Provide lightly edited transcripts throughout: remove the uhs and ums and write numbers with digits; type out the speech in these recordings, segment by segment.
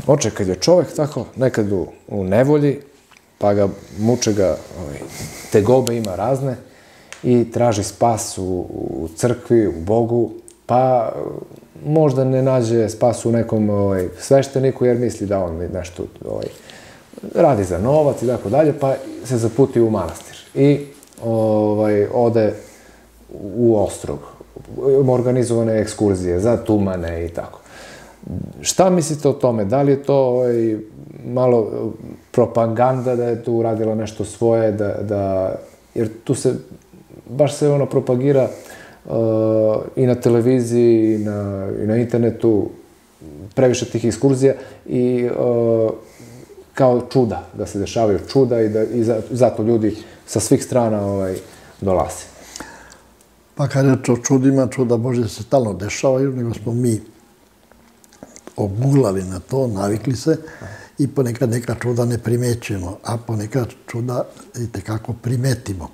Oče, kad je čovek tako nekad u nevolji, pa ga muče ga, tegobe ima razne i traži spas u crkvi, u Bogu, pa možda ne nađe spas u nekom svešteniku jer misli da on nešto radi za novac i tako dalje, pa se zaputi u manastir i ode u Ostrog. Organizovane ekskurzije za tumane i tako. Šta mislite o tome? Da li je to malo propaganda da je tu uradila nešto svoje, jer tu se, baš se ono propagira i na televiziji i na internetu previše tih ekskurzija i kao čuda, da se dešavaju čuda i zato ljudi sa svih strana dolaze. Pa kad reč o čudima, čuda Božje se stalno dešavaju, nego smo mi oguglali na to, navikli se i ponekad neka čuda ne primećujemo, a ponekad čuda i tekako primetimo.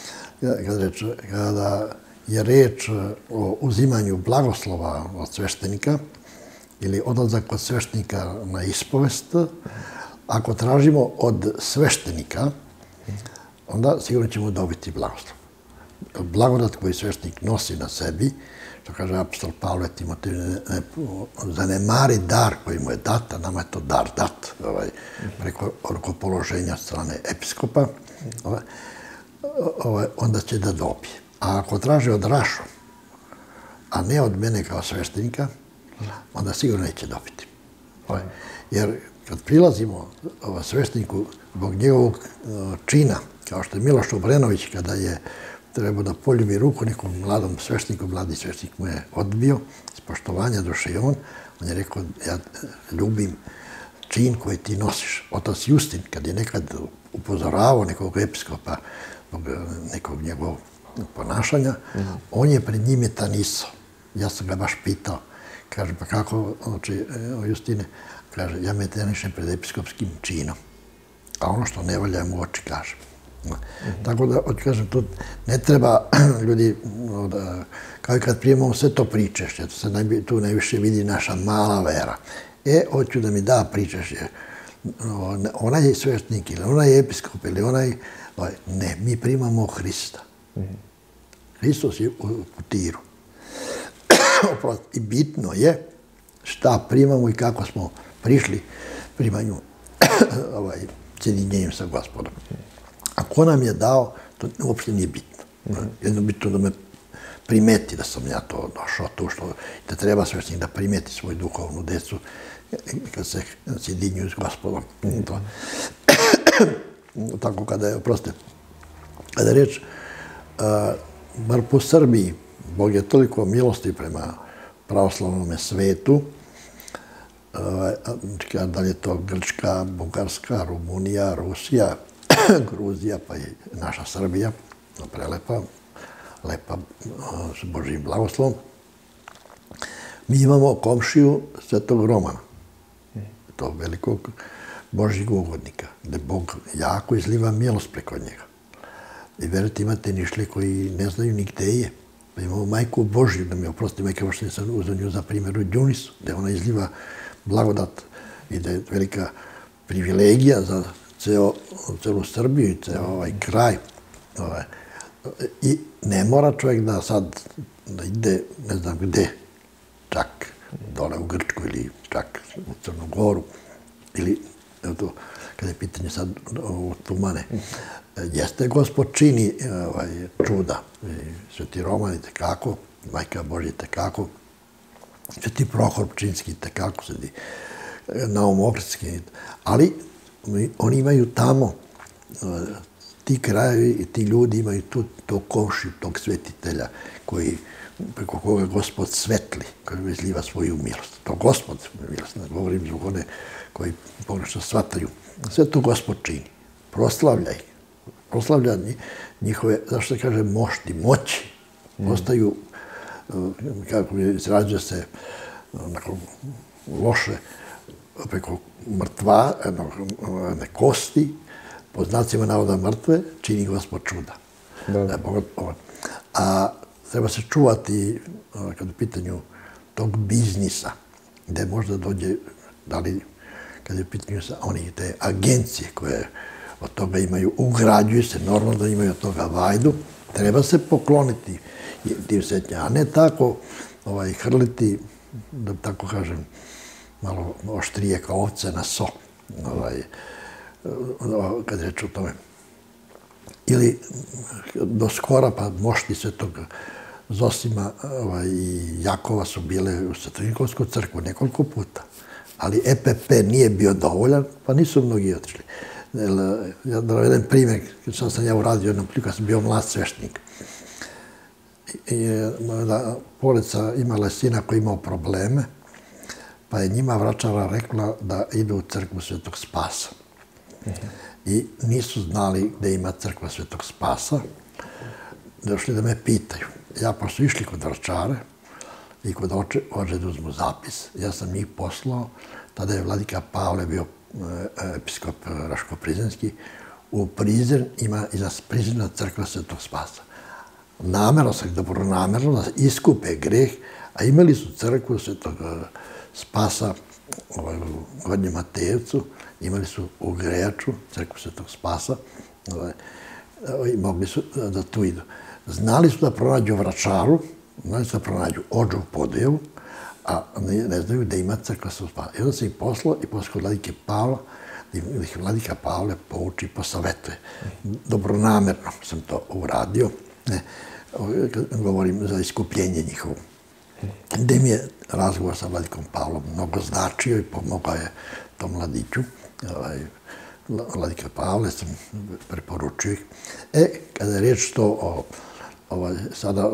Kada je reč o uzimanju blagoslova od sveštenika ili odlazak od sveštenika na ispovest, ako tražimo od sveštenika, onda sigurno ćemo dobiti blagoslov. Blagodat koji sveštenik nosi na sebi, što kaže apostol Pavle Timoteju, zanemari dar koji mu je dat, a nama je to dar dat, preko rukopoloženja strane episkopa, onda će da dobije. A ako traži od Rašo, a ne od mene kao sveštenika, onda sigurno neće dobiti. Jer kad prilazimo svešteniku zbog njegovog čina, kao što je Miloš Obrenović, kada je trebao da poljubi ruku nekom mladom svešteniku, mladi sveštnik mu je odbio, iz poštovanja duše i on je rekao, ja ljubim čin koji ti nosiš. Otac Justin, kad je nekad upozoravao nekog episkopa, nekog njegovog ponašanja, on je pred njim tanisao. Ja sam ga baš pitao, kaže, pa kako, Justine, kaže, ja me tenišem pred episkopskim činom, a ono što ne valja mu oči kažem. Tako da, kažem, tu ne treba ljudi, kao i kad prijemamo sve to pričešće, tu najviše vidi naša mala vera. Hoću da mi da pričešće, onaj je sveštnik ili onaj je episkop ili onaj, ne, mi primamo Hrista. Hristos je u putiru. I bitno je šta primamo i kako smo prišli primanju sjedinjenjem sa Gospodom. A ko nam je dao, to uopšte nije bitno. Jedno bitno da me primeti da sam ja to došao tu, da treba sveštenik da primeti svoju duhovnu decu kad se sjedinjuju s Gospodom. Tako kada je, oprostite, kada je reč, bar po Srbiji, Bog je toliko milosti prema pravoslavnom svetu, da li je to Grčka, Bugarska, Rumunija, Rusija, Gruzija, pa i naša Srbija, prelepa, lepa s Božjim blagoslovom. Mi imamo komšiju Svetog Romana, to velikog Božjeg ugodnika, gde Bog jako izliva milost preko njega. I verujte, imate nišli koji ne znaju ni gde je. Pa imamo Majku Božju, da mi oprosti, Majka Božja sam uzeo nju za primjer u Đunisu, gde ona izliva blagodat i da je velika privilegija za celu Srbiju i ceo ovaj kraj. I ne mora čovjek da sad ide ne znam gde, čak dole u Grčku ili čak u Crnu Goru ili kada je pitanje sad u Tumane. Jeste Gospod čini čuda. Sveti Roman i tekako, Majka Božja i tekako, Sveti Prohor Pčinski tekako, Sveti Naum Ohridski, ali oni imaju tamo, ti krajevi i ti ljudi imaju tog komšiju, tog svetitelja preko koga Gospod svetli, koji izliva svoju milost. To Gospod milost, ne govorim zbog one koji pogrešno shvataju. Sve to Gospod čini. Proslavlja ih. Proslavlja njihove, zašto se kaže, mošti, moći. Ostaju, kako izrađuje se loše, preko mrtva, kosti, po znacima navoda mrtve, čini Gospod čuda. A treba se čuvati, kad u pitanju tog biznisa, gde možda dođe, da li kad je u pitanju oni te agencije koje od toga imaju, ugrađuju se, normalno da imaju od toga vajdu, treba se pokloniti tim svetinjama, a ne tako hrliti, da tako kažem, malo oštrije kao ovce na so, kad reč o tome. Ili do skora, pa mošti Svetog Zosima i Jakova su bile u Svetonikovskoj crkvu nekoliko puta, ali EPP nije bio dovoljan, pa nisu mnogi otišli. Ja da navedem primjer, kad sam ja uradio jednom priliku, kad sam bio mlad sveštenik. Polica imala sina koji imao probleme, pa je njima vračara rekla da idu u crkvu Svetog Spasa. I nisu znali gde ima crkva Svetog Spasa, došli da me pitaju. Ja pa su išli kod vračare i kod oče da uzmu zapis. Ja sam njih poslao, tada je vladika Pavle bio episkop Raško-Prizrenski, u Prizren ima iza Prizrena crkva Svetog Spasa. Namerno sam dobronamerno da iskupe greh, a imali su crkvu Svetog Spasa u Gornjem Matejevcu, imali su u Grejaču crkvu Svetog Spasa i mogli su da tu idu. Znali su da pronađu vračaru, znali su da pronađu Odžu u Podujevu, a ne znaju gde ima crkva Svetog Spasa. I onda sam ih poslao i poslao kod vladike Pavla, da ih vladika Pavle pouči i posavetuje. Dobronamerno sam to uradio, govorim za iskupljenje njihovo. Gde mi je razgovor sa vladikom Pavlom mnogo značio i pomogao je tom mladiću. Vladika Pavle sam preporučio ih. Kada je reč to sada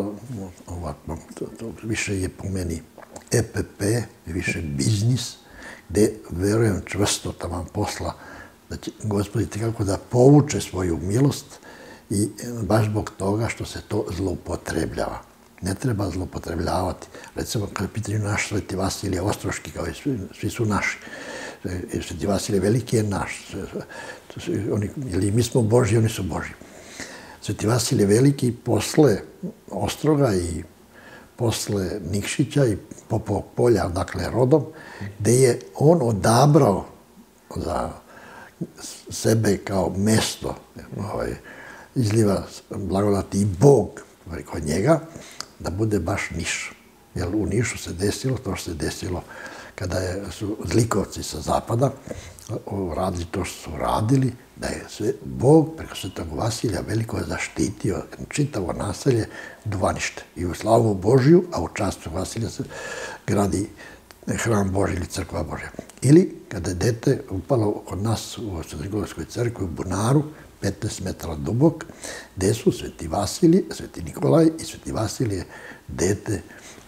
više je po meni EPP, više biznis, gde verujem čvrsto taman posla da će Gospod kako da povuče svoju milost i baš zbog toga što se to zloupotrebljava. Ne treba zloupotrebljavati. Recimo, kada je pitanje naš Sveti Vasilije Ostroški, kao i svi su naši. Sveti Vasilije Veliki je naš. Ili mi smo Božji, oni su Božji. Sveti Vasilije Veliki posle Ostroga i posle Nikšića i Popovog polja, odakle rodom, gde je on odabrao za sebe kao mesto izliva blagodati i Bog kod njega, da bude baš Niš. Jer u Nišu se desilo to što se desilo kada su zlikovci sa zapada radili to što su radili, da je Bog preko Svetog Vasilija Velikog zaštitio čitavo naselje Duvanište. I u slavu Božiju, a u čast Vasilija se gradi hram Božji ili crkva Božja. Ili kada je dete upalo kod nas u Svetogorskoj crkvi u Bunaru, 15 metara dubok, gde su Sveti Vasilij, Sveti Nikolaj i Sveti Vasilije dete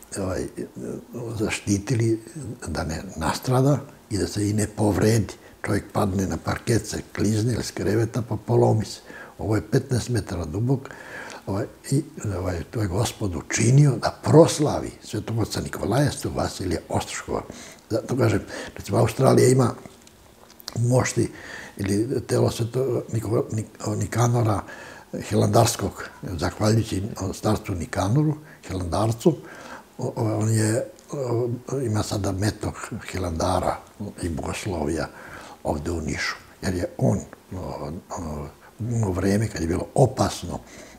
zaštitili da ne nastrada i da se i ne povredi. Čovjek padne na parket, se klizne ili s kreveta pa polomi se. Ovo je 15 metara dubok i to je Gospod učinio da proslavi Svetog oca Nikolaja, Svetog Vasilija Ostroškova. Zato kažem, recimo Australija ima mošti ili telo Svetog Nikanora Hilandarskog, zahvaljujući starcu Nikanoru, Hilandarcu, on ima sada metok Hilandara i bogoslovija ovde u Nišu. Jer je on u vreme kad je bilo opasno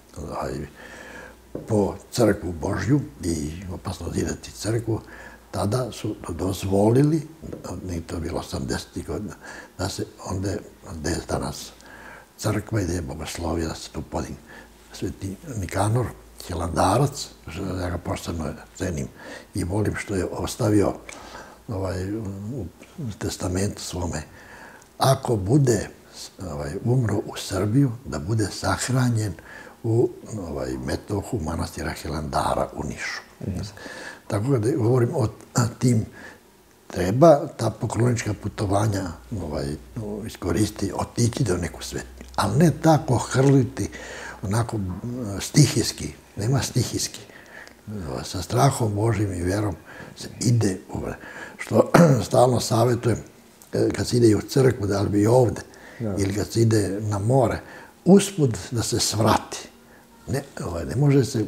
po crkvu Božju i opasno zidati crkvu, tada su dozvolili, nije to bilo 80. godina, da se onda, gde je danas crkva i gde je bogoslovija, da se tu podigne. Sveti Nikanor, Hilandarac, ja ga posebno cenim i volim što je ostavio u testamentu svome. Ako bude umro u Srbiju, da bude sahranjen u metohu manastira Hilandara u Nišu. Tako da govorim o tim, treba ta poklonička putovanja iskoristiti, otići do neku svetinju, ali ne tako hrliti onako stihijski, nema stihijski. Sa strahom Božim i vjerom se ide u vreme. Što stalno savjetujem, kad se ide u crkvu, da li bi ovde, ili kad se ide na more, usput da se svrati. Ne može se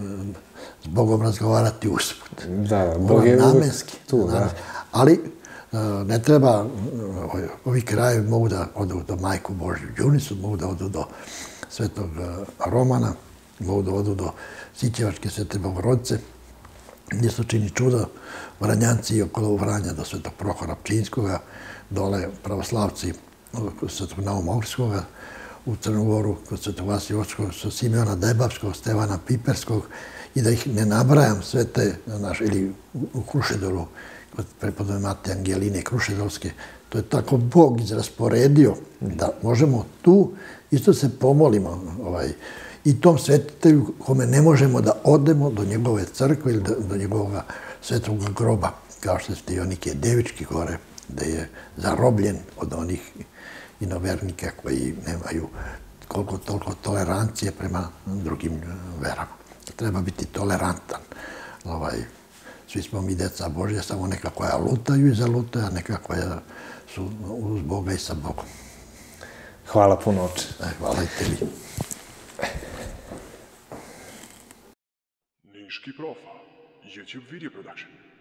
s Bogom razgovarati usput. Da, Bog je uvijek tu. Ali Ne treba, ovi krajevi mogu da odu do Majku Božju Đunicu, mogu da odu do Svetog Romana, mogu da odu do Sićevačke Svete Bogorodice, gdje se čini čudo, Vranjanci i okolo Vranja do Svetog Prohora Pčinjskoga, dole pravoslavci kod Svetog Nauma Ohridskoga, u Crnu Goru kod Svetog Vasilija Ohridskog, Simeona Debavskog, Stevana Piperskog, i da ih ne nabrajam sve te, ili u Krušedoru, kod prepodobne Mate Angeline Krušedolske, to je tako Bog izrasporedio da možemo tu isto se pomolimo i tom svetitelju kome ne možemo da odemo do njegove crkve ili do njegovog svetog groba, kao što je Stivonike Devički gore, gde je zarobljen od onih inovernika koji nemaju koliko toliko tolerancije prema drugim verama. Treba biti tolerantan. Svi smo mi deca Božja, samo neka koja lutaju i zalutaju, a neka koja su uz Boga i sa Bogom. Hvala puno, oče. Hvala i tebi. Niški profa, YouTube video production.